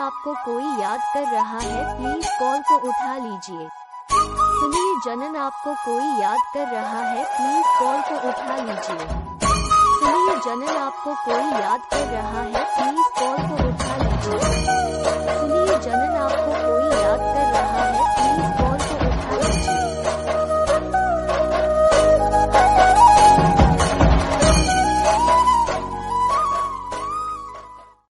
आपको कोई याद कर रहा है, प्लीज कॉल को उठा लीजिए। सुनिए जनन, आपको कोई याद कर रहा है, प्लीज कॉल को उठा लीजिए। सुनिए जनन, आपको कोई याद कर रहा है, प्लीज कॉल को